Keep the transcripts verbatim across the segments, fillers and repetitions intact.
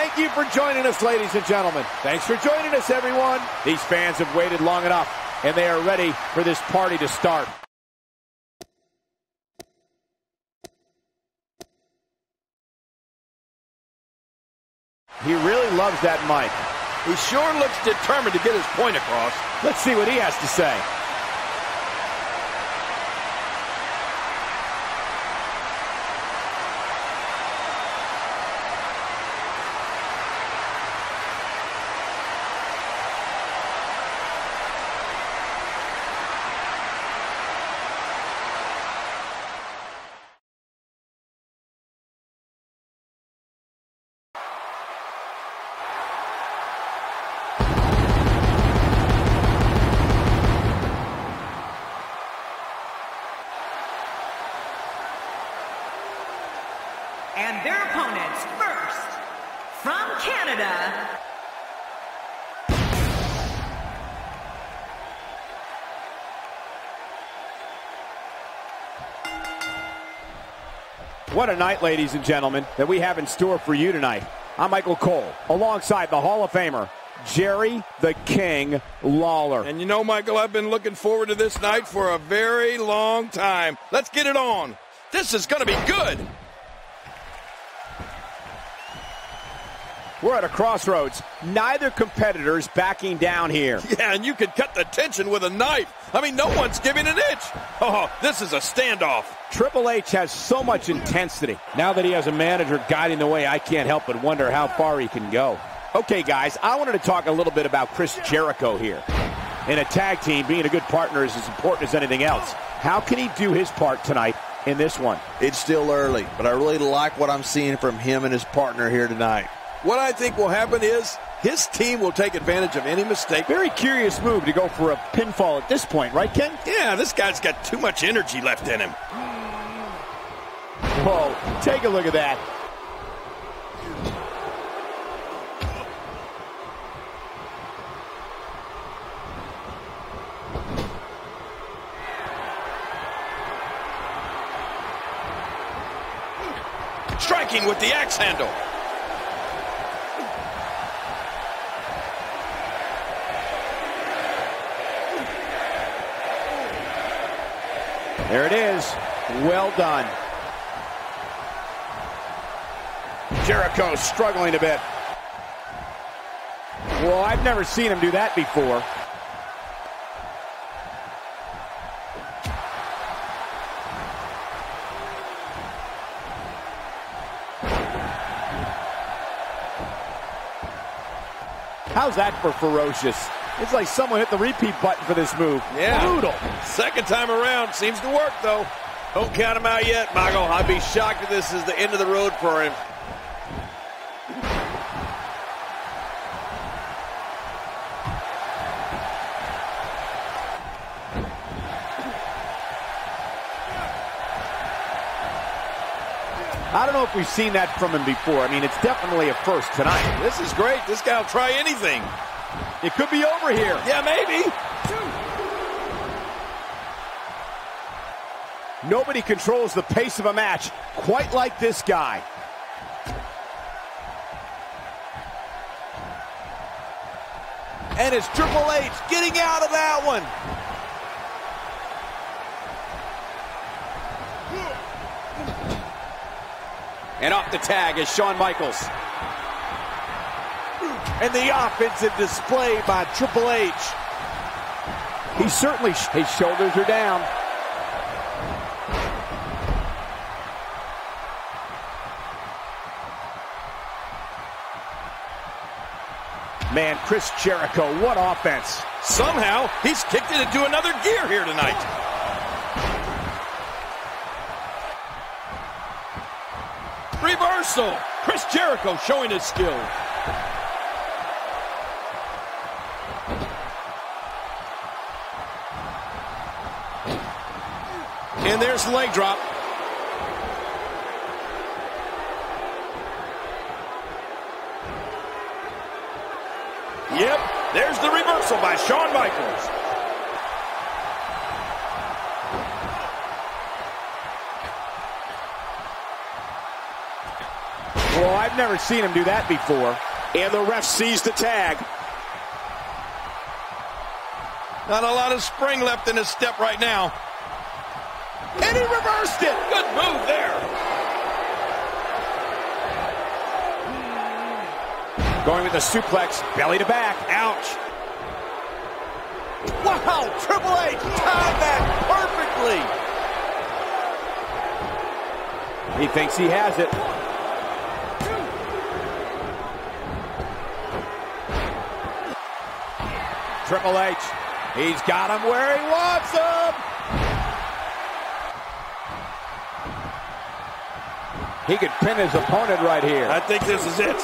Thank you for joining us, ladies and gentlemen. Thanks for joining us, everyone. These fans have waited long enough, and they are ready for this party to start. He really loves that mic. He sure looks determined to get his point across. Let's see what he has to say. And their opponents, first, from Canada, what a night, ladies and gentlemen, that we have in store for you tonight. I'm Michael Cole, alongside the Hall of Famer, Jerry the King Lawler. And you know, Michael, I've been looking forward to this night for a very long time. Let's get it on. This is going to be good. We're at a crossroads. Neither competitor's backing down here. Yeah, and you can cut the tension with a knife. I mean, no one's giving an inch. Oh, this is a standoff. Triple H has so much intensity. Now that he has a manager guiding the way, I can't help but wonder how far he can go. Okay, guys, I wanted to talk a little bit about Chris Jericho here. In a tag team, being a good partner is as important as anything else. How can he do his part tonight in this one? It's still early, but I really like what I'm seeing from him and his partner here tonight. What I think will happen is his team will take advantage of any mistake. Very curious move to go for a pinfall at this point, right, Ken? Yeah, this guy's got too much energy left in him. Whoa, take a look at that. Striking with the axe handle. There it is. Well done. Jericho struggling a bit. Well, I've never seen him do that before. How's that for ferocious? It's like someone hit the repeat button for this move. Yeah. Brutal. Second time around. Seems to work, though. Don't count him out yet, Michael. I'd be shocked if this is the end of the road for him. I don't know if we've seen that from him before. I mean, it's definitely a first tonight. This is great. This guy will try anything. It could be over here. Yeah, maybe. Nobody controls the pace of a match quite like this guy. And it's Triple H getting out of that one. And off the tag is Shawn Michaels. And the offensive display by Triple H. He certainly, his shoulders are down. Man, Chris Jericho, what offense. Somehow, he's kicked it into another gear here tonight. Reversal. Chris Jericho showing his skill. And there's the leg drop. Yep, there's the reversal by Shawn Michaels. Well, I've never seen him do that before. And the ref sees the tag. Not a lot of spring left in his step right now. And he reversed it. Good move there. Going with the suplex, belly to back. Ouch. Wow, Triple H timed that perfectly. He thinks he has it. Triple H, he's got him where he wants him. He could pin his opponent right here. I think this is it.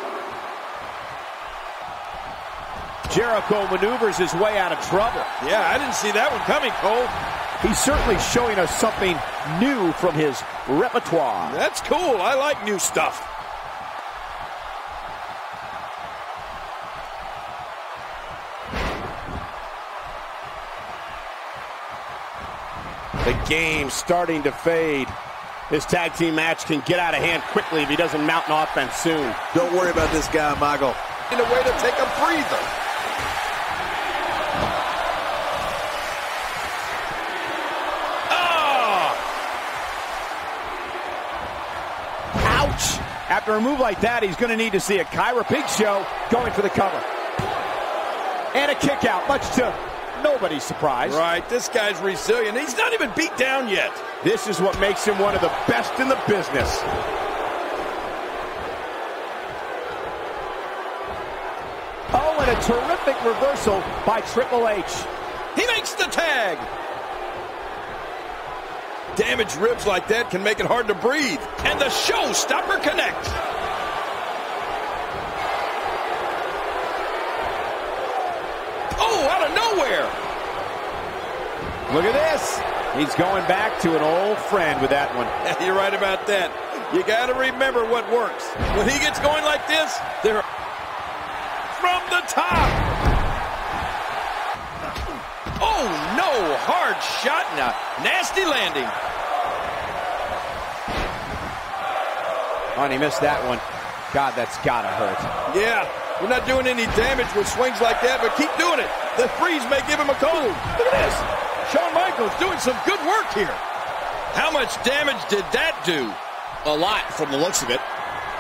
Jericho maneuvers his way out of trouble. Yeah, I didn't see that one coming, Cole. He's certainly showing us something new from his repertoire. That's cool. I like new stuff. The game's starting to fade. This tag team match can get out of hand quickly if he doesn't mount an offense soon. Don't worry about this guy, Michael. In a way to take a breather. After a move like that, he's going to need to see a Kyra Big Show going for the cover. And a kick out, much to nobody's surprise. Right, this guy's resilient. He's not even beat down yet. This is what makes him one of the best in the business. Oh, and a terrific reversal by Triple H. He makes the tag. Damaged ribs like that can make it hard to breathe. And the showstopper connects. Oh, out of nowhere. Look at this. He's going back to an old friend with that one. You're right about that. You got to remember what works. When he gets going like this, they're from the top. Oh, no. Hard shot and a nasty landing. Oh, and he missed that one. God, that's got to hurt. Yeah, we're not doing any damage with swings like that, but keep doing it. The freeze may give him a cold. Look at this. Shawn Michaels doing some good work here. How much damage did that do? A lot from the looks of it.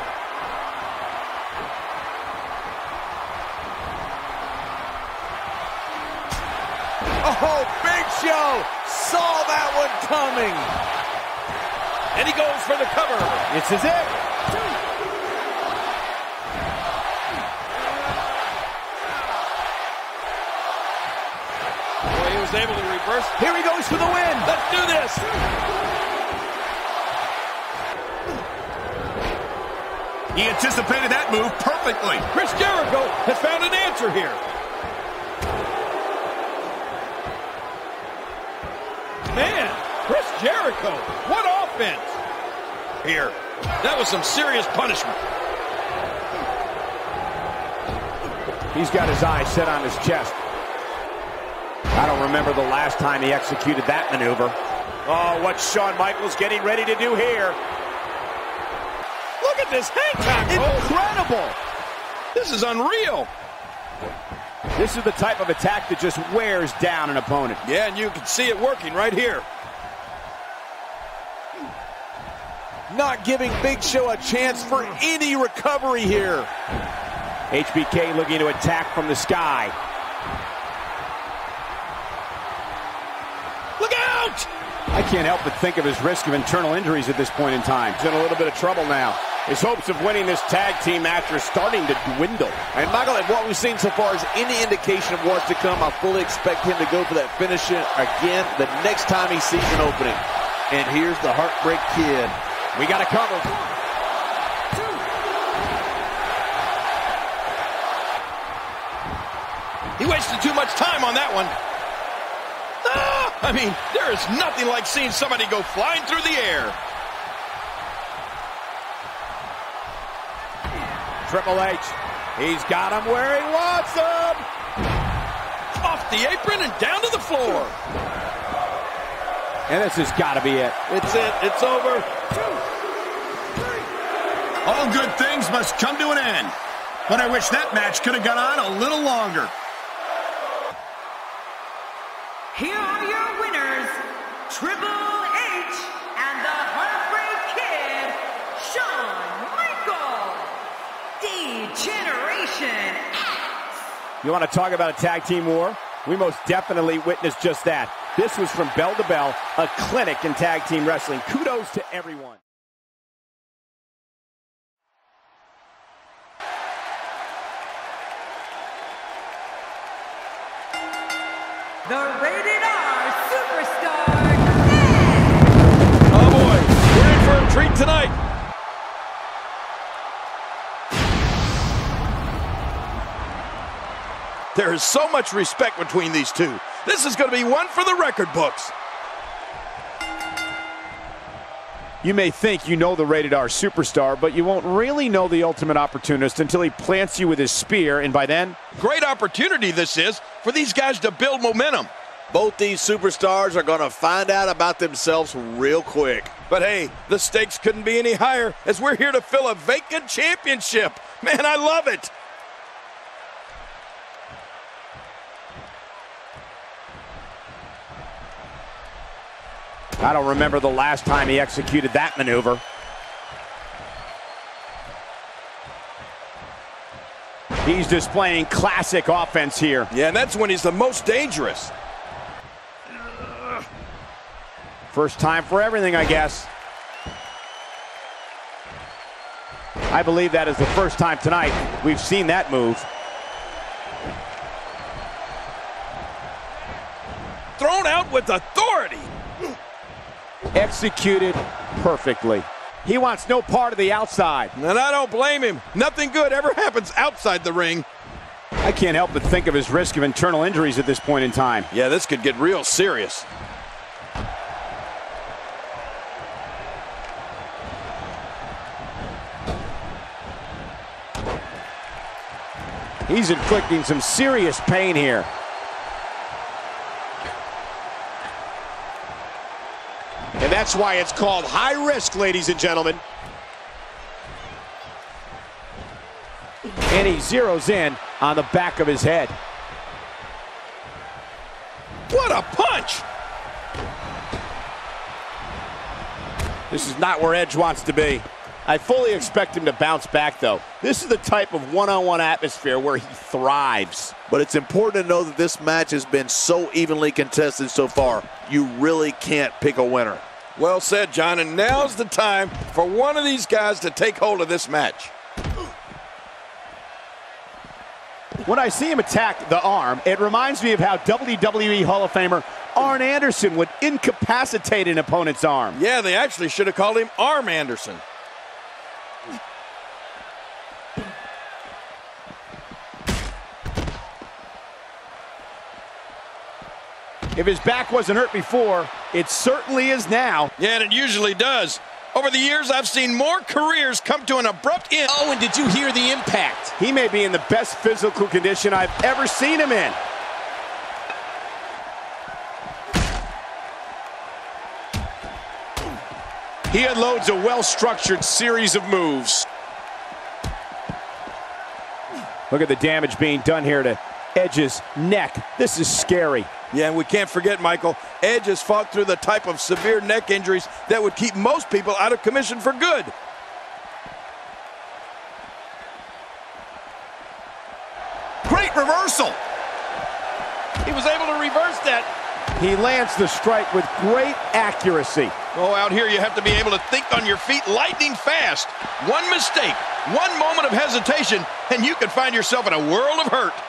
Oh, Big Show saw that one coming. And he goes for the cover. This is it. Well, he was able to reverse. Here he goes for the win. Let's do this. He anticipated that move perfectly. Chris Jericho has found an answer here. Man, Chris Jericho, what offense here. That was some serious punishment. He's got his eyes set on his chest. I don't remember the last time he executed that maneuver. Oh, what's Shawn Michaels getting ready to do here? Look at this hang time. Incredible. This is unreal. This is the type of attack that just wears down an opponent. Yeah, and you can see it working right here. Not giving Big Show a chance for any recovery here. H B K looking to attack from the sky. Look out! I can't help but think of his risk of internal injuries at this point in time. He's in a little bit of trouble now. His hopes of winning this tag team match are starting to dwindle. And Michael, if what we've seen so far is any indication of what's to come, I fully expect him to go for that finish again the next time he sees an opening. And here's the Heartbreak Kid. We got to cover. He wasted too much time on that one. Ah, I mean, there is nothing like seeing somebody go flying through the air. Triple H, he's got him where he wants him. Off the apron and down to the floor. And this has got to be it. It's it. It's over. Oh, All good things must come to an end. But I wish that match could have gone on a little longer. Here are your winners, Triple H and the Heartbreak Kid, Shawn Michaels, D-Generation X. You want to talk about a tag team war? We most definitely witnessed just that. This was from bell to bell, a clinic in tag team wrestling. Kudos to everyone. The Rated R Superstar, Edge! Oh boy, we're in for a treat tonight. There is so much respect between these two. This is going to be one for the record books. You may think you know the Rated R Superstar, but you won't really know the Ultimate Opportunist until he plants you with his spear, and by then... Great opportunity this is for these guys to build momentum. Both these superstars are going to find out about themselves real quick. But hey, the stakes couldn't be any higher as we're here to fill a vacant championship. Man, I love it. I don't remember the last time he executed that maneuver. He's displaying classic offense here. Yeah, and that's when he's the most dangerous. First time for everything, I guess. I believe that is the first time tonight we've seen that move. Thrown out with authority. Executed perfectly. He wants no part of the outside. And I don't blame him. Nothing good ever happens outside the ring. I can't help but think of his risk of internal injuries at this point in time. Yeah, this could get real serious. He's inflicting some serious pain here. And that's why it's called high risk, ladies and gentlemen. And he zeroes in on the back of his head. What a punch! This is not where Edge wants to be. I fully expect him to bounce back, though. This is the type of one-on-one atmosphere where he thrives. But it's important to know that this match has been so evenly contested so far. You really can't pick a winner. Well said, John, and now's the time for one of these guys to take hold of this match. When I see him attack the arm, it reminds me of how W W E Hall of Famer Arn Anderson would incapacitate an opponent's arm. Yeah, they actually should have called him Arm Anderson. If his back wasn't hurt before, it certainly is now. Yeah, and it usually does. Over the years, I've seen more careers come to an abrupt end. Oh, and did you hear the impact? He may be in the best physical condition I've ever seen him in. He unloads a well-structured series of moves. Look at the damage being done here to Edge's neck. This is scary. Yeah, and we can't forget, Michael, Edge has fought through the type of severe neck injuries that would keep most people out of commission for good. Great reversal. He was able to reverse that. He lands the strike with great accuracy. Oh, out here you have to be able to think on your feet lightning fast. One mistake, one moment of hesitation, and you could find yourself in a world of hurt.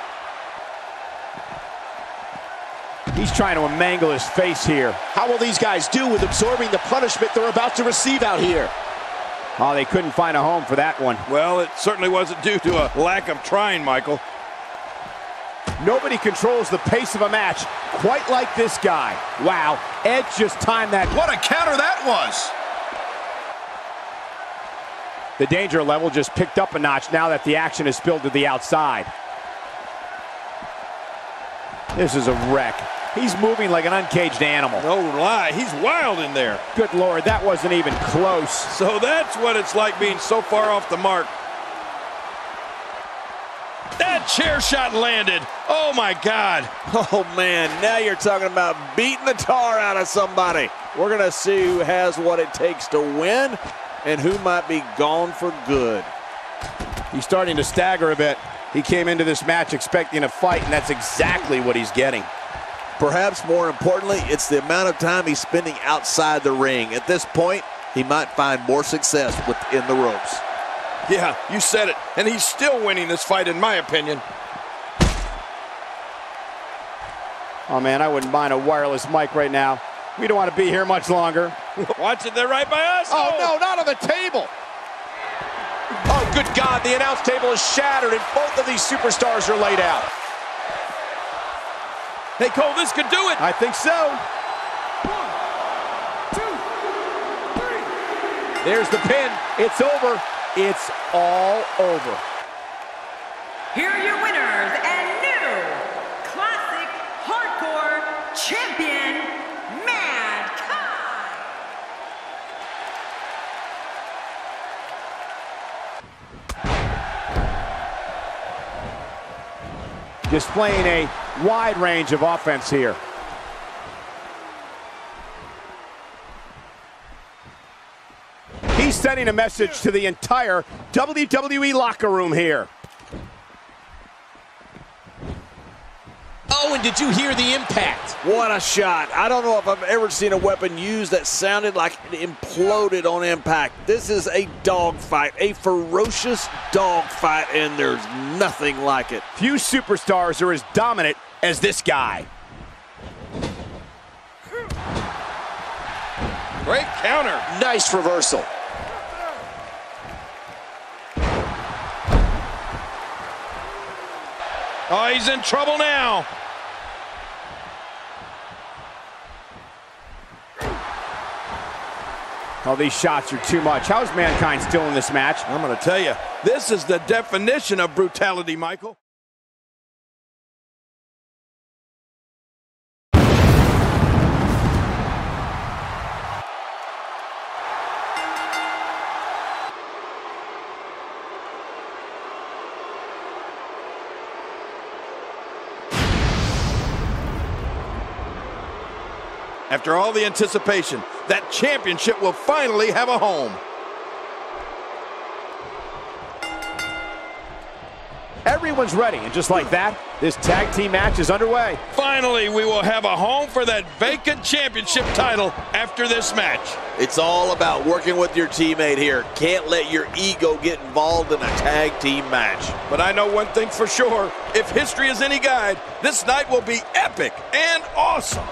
He's trying to mangle his face here. How will these guys do with absorbing the punishment they're about to receive out here? Oh, they couldn't find a home for that one. Well, it certainly wasn't due to a lack of trying, Michael. Nobody controls the pace of a match quite like this guy. Wow, Edge just timed that. What a counter that was! The danger level just picked up a notch now that the action is spilled to the outside. This is a wreck. He's moving like an uncaged animal. No lie, he's wild in there. Good Lord, that wasn't even close. So that's what it's like being so far off the mark. That chair shot landed. Oh, my God. Oh, man, now you're talking about beating the tar out of somebody. We're going to see who has what it takes to win and who might be gone for good. He's starting to stagger a bit. He came into this match expecting a fight, and that's exactly what he's getting. Perhaps more importantly, it's the amount of time he's spending outside the ring. At this point, he might find more success within the ropes. Yeah, you said it. And he's still winning this fight, in my opinion. Oh, man, I wouldn't mind a wireless mic right now. We don't want to be here much longer. Watch it, they're right by us. Oh, no, not on the table. Oh, good God, the announce table is shattered and both of these superstars are laid out. Hey, Cole, this could do it. I think so. One, two, three. There's the pin. It's over. It's all over. Here are your winners and new Classic Hardcore Champion, Mankind. Displaying a wide range of offense here. He's sending a message to the entire W W E locker room here. Oh, and did you hear the impact? What a shot. I don't know if I've ever seen a weapon used that sounded like it imploded on impact. This is a dogfight, a ferocious dogfight, and there's nothing like it. Few superstars are as dominant as this guy. Great counter. Nice reversal. Oh, he's in trouble now. Oh, these shots are too much. How is Mankind still in this match? I'm going to tell you, this is the definition of brutality, Michael. After all the anticipation, that championship will finally have a home. Everyone's ready, and just like that, this tag team match is underway. Finally, we will have a home for that vacant championship title after this match. It's all about working with your teammate here. Can't let your ego get involved in a tag team match. But I know one thing for sure. If history is any guide, this night will be epic and awesome.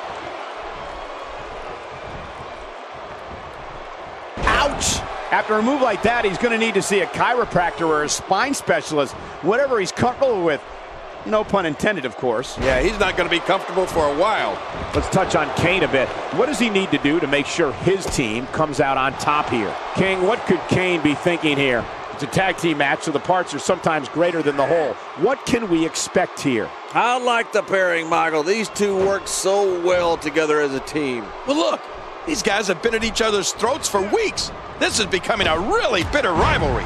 Ouch! After a move like that, he's going to need to see a chiropractor or a spine specialist, whatever he's comfortable with. No pun intended, of course. Yeah, he's not going to be comfortable for a while. Let's touch on Kane a bit. What does he need to do to make sure his team comes out on top here? King, what could Kane be thinking here? It's a tag team match, so the parts are sometimes greater than the whole. What can we expect here? I like the pairing, Michael. These two work so well together as a team. Well, look, these guys have been at each other's throats for weeks. This is becoming a really bitter rivalry.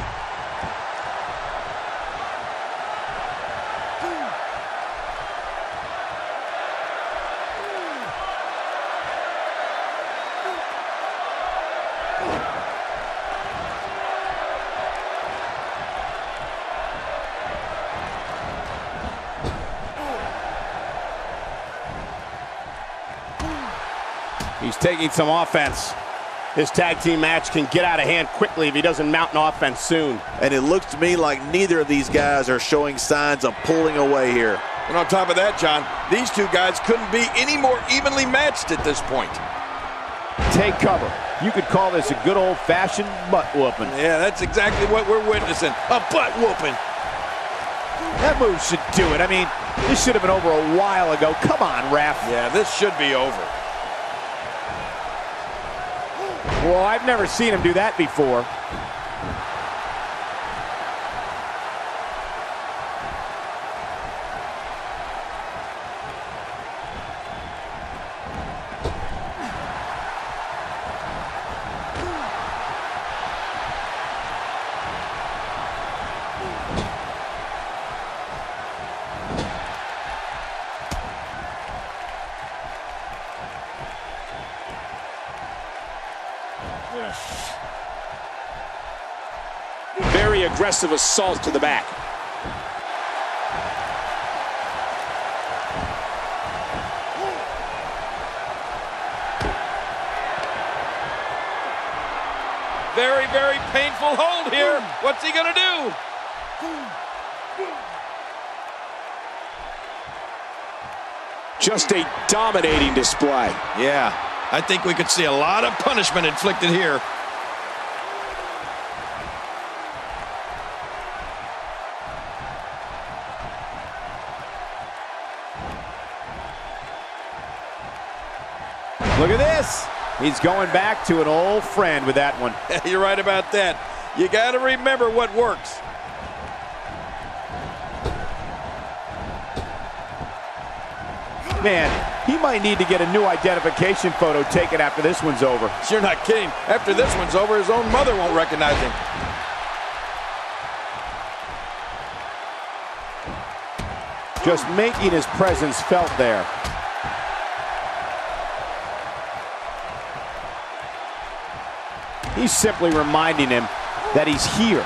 He's taking some offense. This tag team match can get out of hand quickly if he doesn't mount an offense soon. And it looks to me like neither of these guys are showing signs of pulling away here. And on top of that, John, these two guys couldn't be any more evenly matched at this point. Take cover. You could call this a good old-fashioned butt whooping. Yeah, that's exactly what we're witnessing, a butt whooping. That move should do it. I mean, this should have been over a while ago. Come on, ref. Yeah, this should be over. Well, I've never seen him do that before. Very aggressive assault to the back. Very, very painful hold here. What's he gonna do? Just a dominating display. Yeah, I think we could see a lot of punishment inflicted here. Look at this. He's going back to an old friend with that one. You're right about that. You got to remember what works. Man, he might need to get a new identification photo taken after this one's over. You're not kidding. After this one's over, his own mother won't recognize him. Just making his presence felt there. He's simply reminding him that he's here.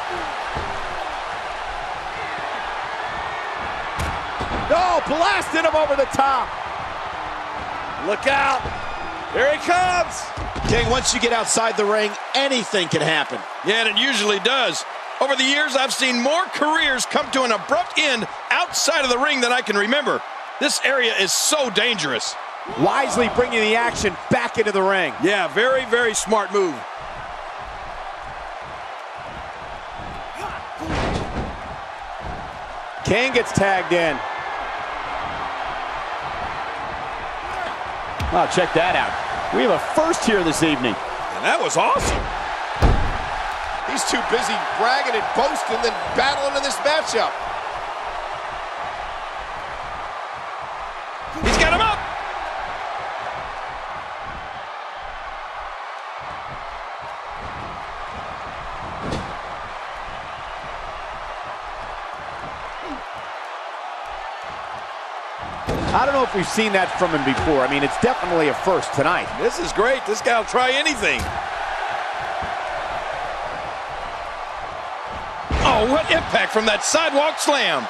Oh, blasted him over the top. Look out. Here he comes. King, once you get outside the ring, anything can happen. Yeah, and it usually does. Over the years, I've seen more careers come to an abrupt end outside of the ring than I can remember. This area is so dangerous. Wisely bringing the action back into the ring. Yeah, very, very smart move. Kane gets tagged in. Wow, check that out. We have a first here this evening. And that was awesome. He's too busy bragging and boasting than battling in this matchup. He's got him up. I don't know if we've seen that from him before. I mean, it's definitely a first tonight. This is great. This guy will try anything. Oh, what impact from that sidewalk slam.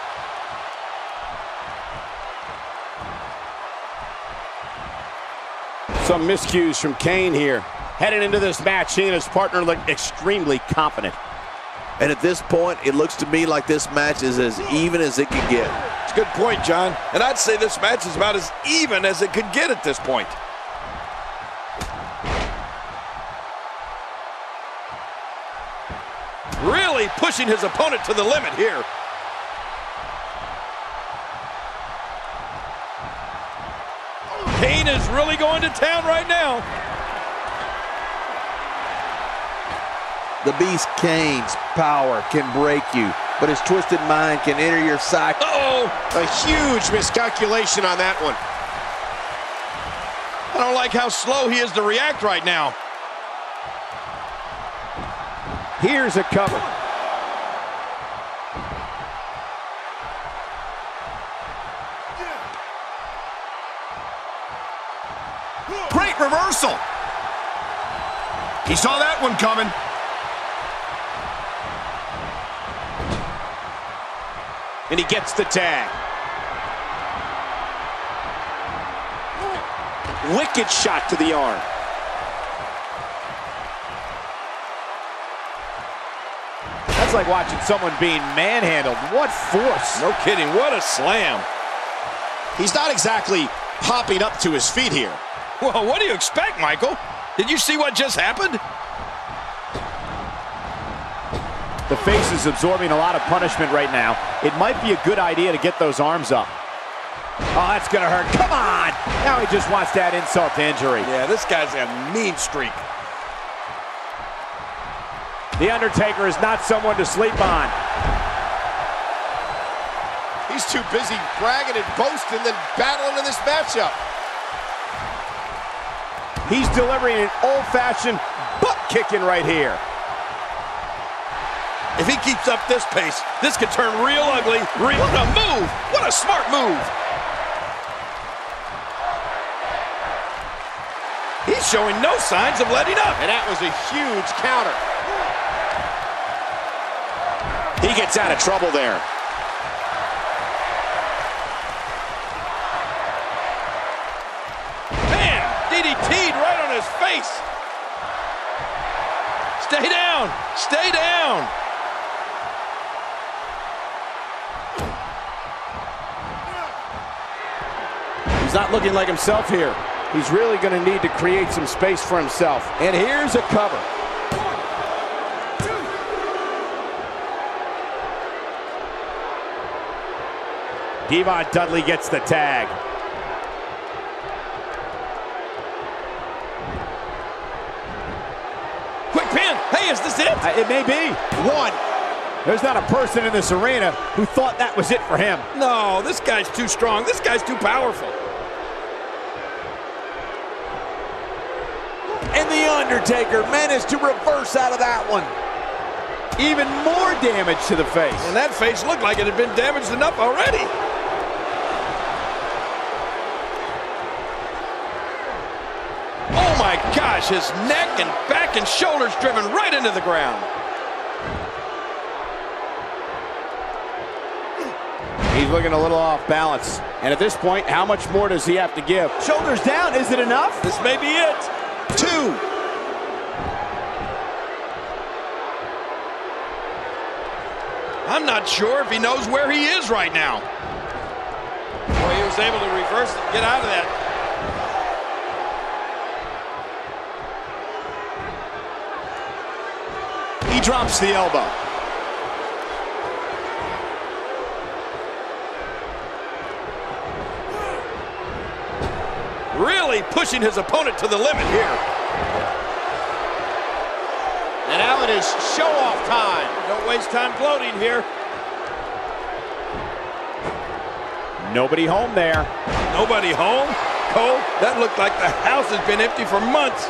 Some miscues from Kane here. Heading into this match, he and his partner look extremely confident. And at this point, it looks to me like this match is as even as it can get. It's a good point, John. And I'd say this match is about as even as it could get at this point. Really pushing his opponent to the limit here. Kane is really going to town right now. The Beast Kane's power can break you, but his twisted mind can enter your psyche. Uh-oh! A huge miscalculation on that one. I don't like how slow he is to react right now. Here's a cover. Great reversal. He saw that one coming. And he gets the tag. Wicked shot to the arm. That's like watching someone being manhandled. What force. No kidding, what a slam. He's not exactly hopping up to his feet here. Well, what do you expect, Michael? Did you see what just happened? The face is absorbing a lot of punishment right now. It might be a good idea to get those arms up. Oh, that's gonna hurt. Come on! Now he just wants that insult to injury. Yeah, this guy's a mean streak. The Undertaker is not someone to sleep on. He's too busy bragging and boasting than battling in this matchup. He's delivering an old-fashioned butt kicking right here. If he keeps up this pace, this could turn real ugly. Real, what a move! What a smart move! He's showing no signs of letting up. And that was a huge counter. He gets out of trouble there. Man, D D T'd right on his face. Stay down. Stay down. He's not looking like himself here. He's really going to need to create some space for himself. And here's a cover. One, two. Devon Dudley gets the tag. Quick pin. Hey, is this it? Uh, it may be. One. There's not a person in this arena who thought that was it for him. No, this guy's too strong. This guy's too powerful. And The Undertaker managed to reverse out of that one. Even more damage to the face. And that face looked like it had been damaged enough already. Oh my gosh, his neck and back and shoulders driven right into the ground. He's looking a little off balance. And at this point, how much more does he have to give? Shoulders down, is it enough? This may be it. Two. I'm not sure if he knows where he is right now. Boy, he was able to reverse it and get out of that. He drops the elbow. Really pushing his opponent to the limit here. And now it is show-off time. Don't waste time gloating here. Nobody home there. Nobody home? Cole, that looked like the house has been empty for months.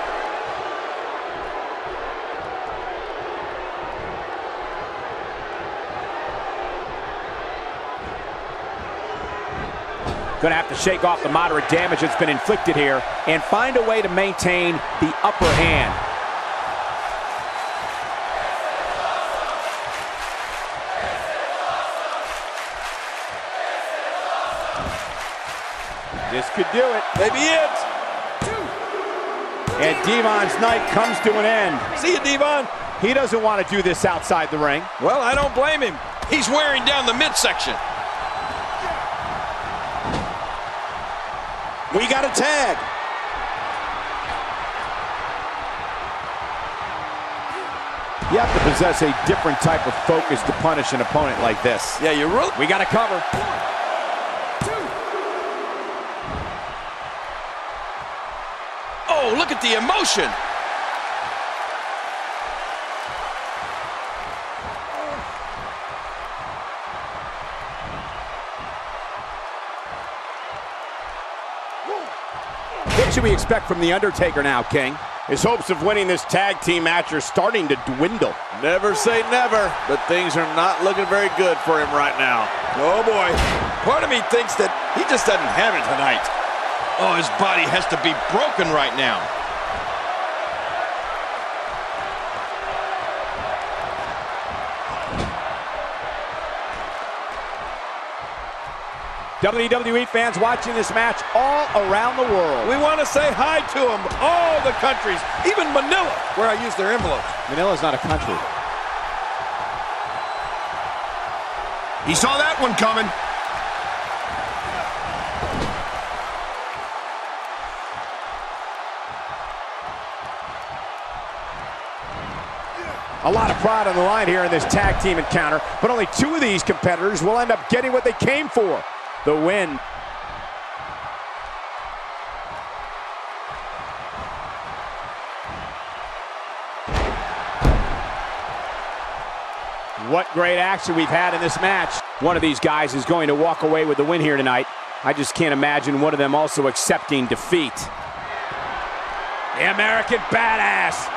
Going to have to shake off the moderate damage that's been inflicted here and find a way to maintain the upper hand. This could do it. Maybe it. And Devon's night comes to an end. See you, Devon. He doesn't want to do this outside the ring. Well, I don't blame him. He's wearing down the midsection. We got a tag. You have to possess a different type of focus to punish an opponent like this. Yeah, you really... We got to cover. Oh, look at the emotion. What should we expect from The Undertaker now, King? His hopes of winning this tag team match are starting to dwindle. Never say never, but things are not looking very good for him right now. Oh, boy. Part of me thinks that he just doesn't have it tonight. Oh, his body has to be broken right now. W W E fans watching this match all around the world. We want to say hi to them, all the countries, even Manila, where I use their envelopes. Manila's not a country. He saw that one coming. A lot of pride on the line here in this tag team encounter, but only two of these competitors will end up getting what they came for, the win. What great action we've had in this match. One of these guys is going to walk away with the win here tonight. I just can't imagine one of them also accepting defeat. The American Badass.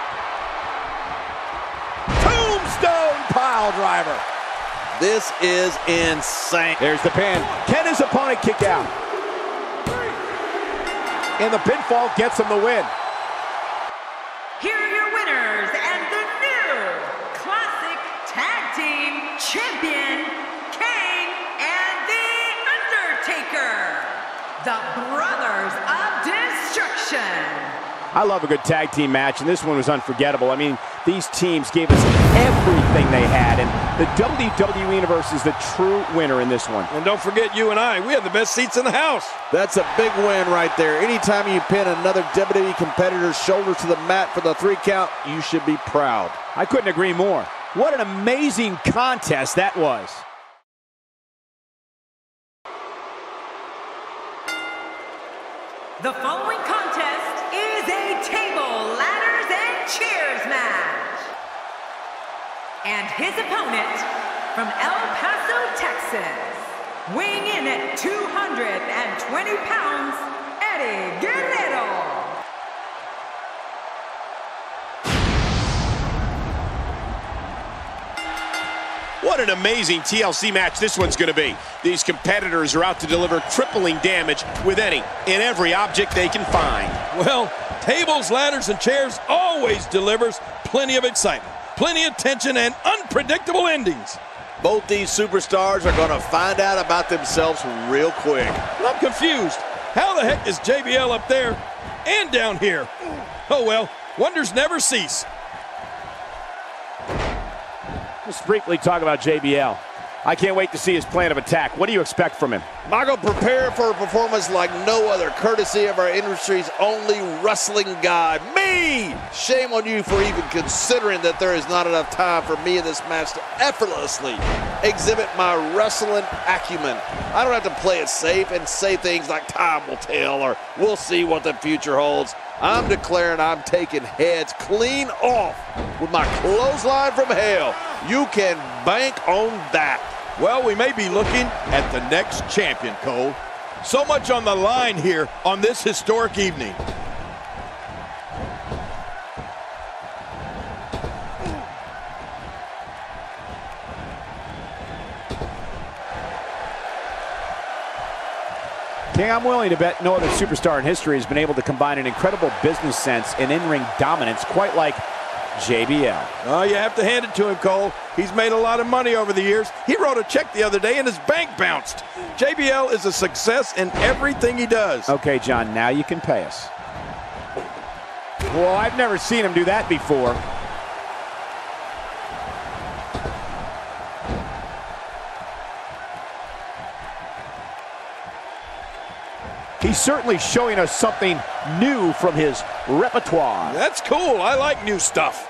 Tombstone pile driver. This is insane. There's the pin. Can his opponent kick out? And the pinfall gets him the win. Here are your winners and the new Classic Tag Team Champion, Kane and The Undertaker, the Brothers of Destruction. I love a good tag team match, and this one was unforgettable. I mean, these teams gave us everything they had, and the W W E Universe is the true winner in this one. And don't forget you and I, we had the best seats in the house. That's a big win right there. Anytime you pin another W W E competitor's shoulders to the mat for the three count, you should be proud. I couldn't agree more. What an amazing contest that was. The following contest is a table, ladders, and chairs match. And his opponent from El Paso, Texas, weighing in at two hundred twenty pounds, Eddie Guerrero. What an amazing T L C match this one's going to be. These competitors are out to deliver crippling damage with any and every object they can find. Well, tables, ladders, and chairs always delivers plenty of excitement, plenty of tension, and unpredictable endings. Both these superstars are going to find out about themselves real quick. But I'm confused. How the heck is J B L up there and down here? Oh well, wonders never cease. Let's briefly talk about J B L. I can't wait to see his plan of attack. What do you expect from him? Michael, prepare for a performance like no other, courtesy of our industry's only wrestling god, me! Shame on you for even considering that there is not enough time for me in this match to effortlessly exhibit my wrestling acumen. I don't have to play it safe and say things like time will tell or we'll see what the future holds. I'm declaring I'm taking heads clean off with my clothesline from hell. You can bank on that. Well, we may be looking at the next champion, Cole. So much on the line here on this historic evening. King, I'm willing to bet no other superstar in history has been able to combine an incredible business sense and in-ring dominance quite like J B L. Oh, you have to hand it to him, Cole. He's made a lot of money over the years. He wrote a check the other day and his bank bounced. J B L is a success in everything he does. Okay, John, now you can pay us. Well, I've never seen him do that before. He's certainly showing us something new from his repertoire. That's cool. I like new stuff.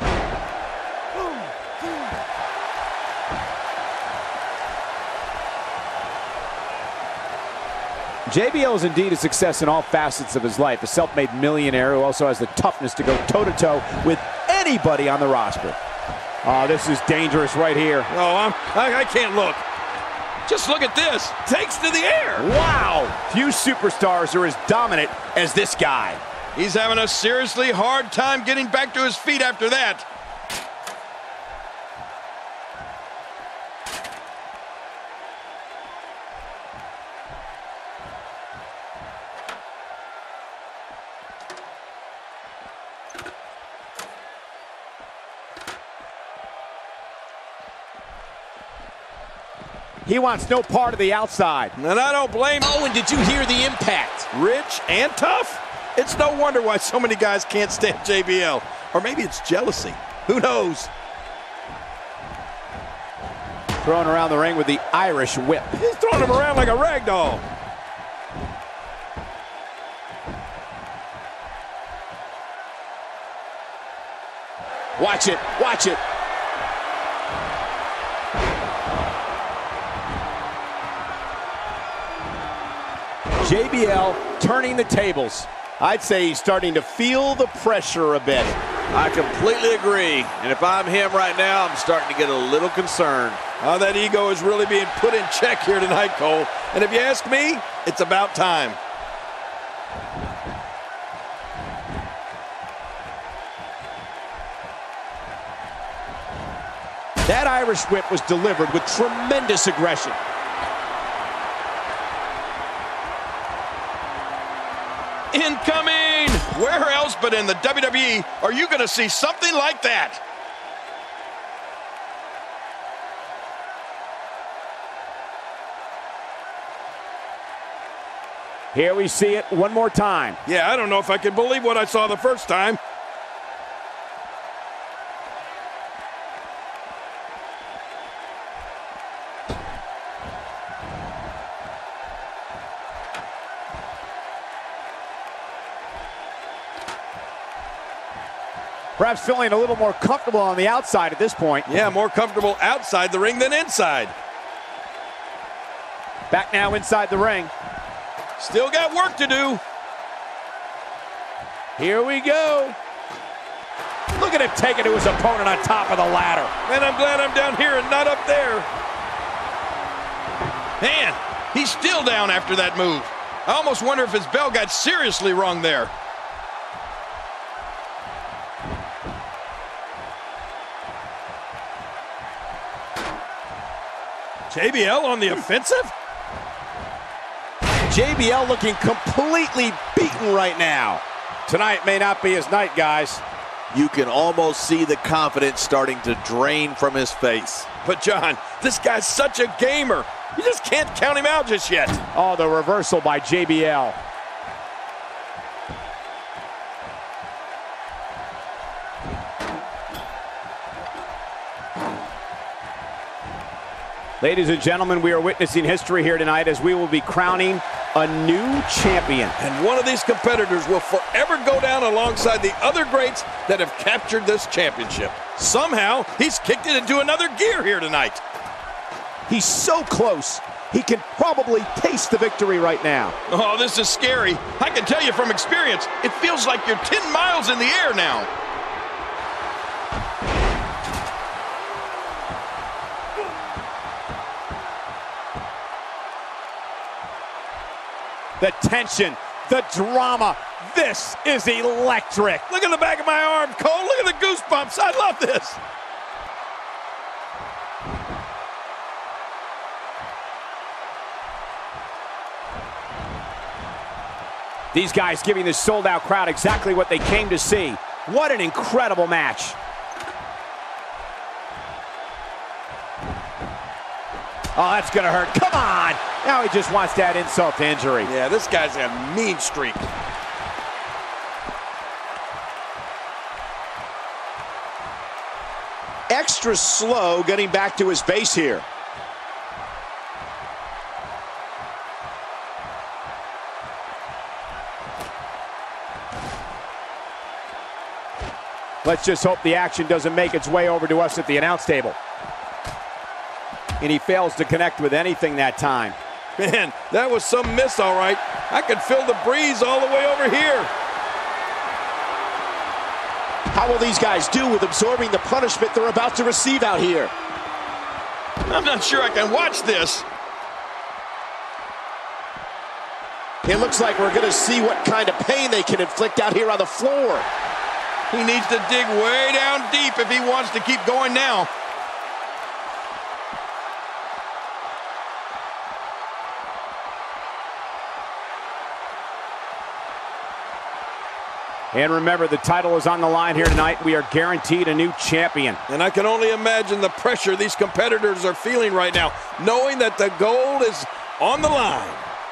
J B L is indeed a success in all facets of his life. A self-made millionaire who also has the toughness to go toe-to-toe with anybody on the roster. Oh, this is dangerous right here. Oh, I'm, I, I can't look. Just look at this. Takes to the air. Wow. Few superstars are as dominant as this guy. He's having a seriously hard time getting back to his feet after that. He wants no part of the outside. And I don't blame him. Oh, and did you hear the impact? Rich and tough. It's no wonder why so many guys can't stand J B L. Or maybe it's jealousy. Who knows? Thrown around the ring with the Irish whip. He's throwing him around like a rag doll. Watch it, watch it. J B L turning the tables. I'd say he's starting to feel the pressure a bit. I completely agree. And if I'm him right now, I'm starting to get a little concerned. Oh, that ego is really being put in check here tonight, Cole. And if you ask me, it's about time. That Irish whip was delivered with tremendous aggression. Incoming! Where else but in the W W E are you going to see something like that? Here we see it one more time. Yeah, I don't know if I can believe what I saw the first time. Perhaps feeling a little more comfortable on the outside at this point. Yeah, more comfortable outside the ring than inside. Back now inside the ring. Still got work to do. Here we go. Look at him take it to his opponent on top of the ladder. Man, I'm glad I'm down here and not up there. Man, he's still down after that move. I almost wonder if his bell got seriously wrong there. J B L on the offensive? J B L looking completely beaten right now. Tonight may not be his night, guys. You can almost see the confidence starting to drain from his face. But John, this guy's such a gamer. You just can't count him out just yet. Oh, the reversal by J B L. Ladies and gentlemen, we are witnessing history here tonight as we will be crowning a new champion. And one of these competitors will forever go down alongside the other greats that have captured this championship. Somehow, he's kicked it into another gear here tonight. He's so close. He can probably taste the victory right now. Oh, this is scary. I can tell you from experience, it feels like you're ten miles in the air now. The tension, the drama, this is electric. Look at the back of my arm, Cole. Look at the goosebumps. I love this. These guys giving this sold-out crowd exactly what they came to see. What an incredible match. Oh, that's gonna hurt. Come on! Now he just wants to add insult to injury. Yeah, this guy's a mean streak. Extra slow getting back to his base here. Let's just hope the action doesn't make its way over to us at the announce table. And he fails to connect with anything that time. Man, that was some miss, all right. I could feel the breeze all the way over here. How will these guys do with absorbing the punishment they're about to receive out here? I'm not sure I can watch this. It looks like we're going to see what kind of pain they can inflict out here on the floor. He needs to dig way down deep if he wants to keep going now. And remember, the title is on the line here tonight. We are guaranteed a new champion. And I can only imagine the pressure these competitors are feeling right now, knowing that the gold is on the line.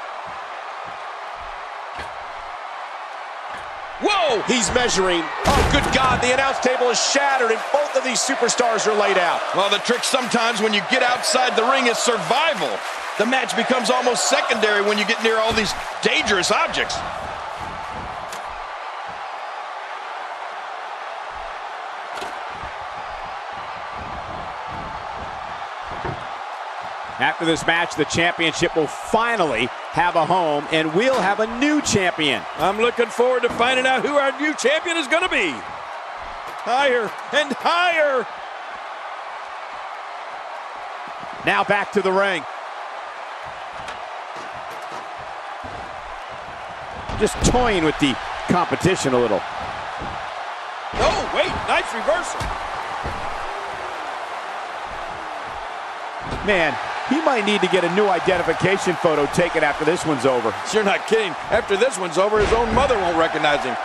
Whoa! He's measuring. Oh, good God, the announce table is shattered and both of these superstars are laid out. Well, the trick sometimes when you get outside the ring is survival. The match becomes almost secondary when you get near all these dangerous objects. After this match, the championship will finally have a home, and we'll have a new champion. I'm looking forward to finding out who our new champion is going to be. Higher and higher. Now back to the ring. Just toying with the competition a little. Oh, wait, nice reversal. Man, He might need to get a new identification photo taken after this one's over. You're not kidding. After this one's over, his own mother won't recognize him.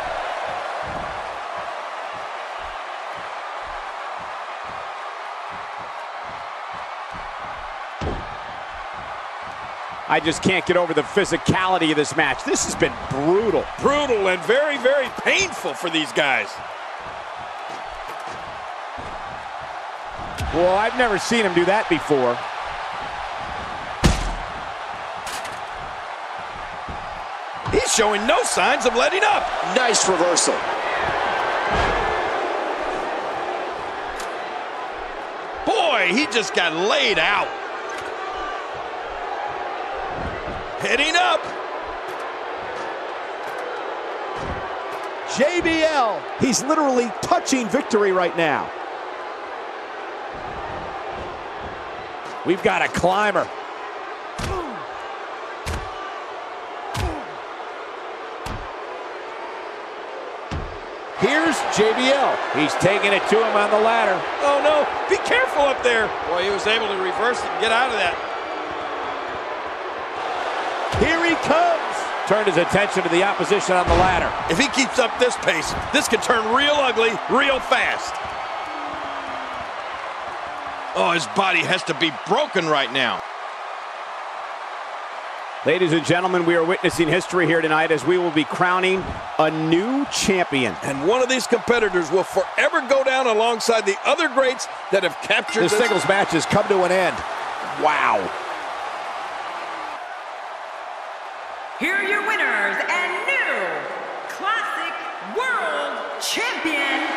I just can't get over the physicality of this match. This has been brutal. Brutal and very, very painful for these guys. Well, I've never seen him do that before. He's showing no signs of letting up. Nice reversal. Boy, he just got laid out. Heading up. J B L, he's literally touching victory right now. We've got a climber. Here's J B L. He's taking it to him on the ladder. Oh, no. Be careful up there. Boy, he was able to reverse it and get out of that. Here he comes. Turned his attention to the opposition on the ladder. If he keeps up this pace, this could turn real ugly real fast. Oh, his body has to be broken right now. Ladies and gentlemen, we are witnessing history here tonight as we will be crowning a new champion. And one of these competitors will forever go down alongside the other greats that have captured the this. singles match has come to an end. Wow. Here are your winners and new Classic World Champion,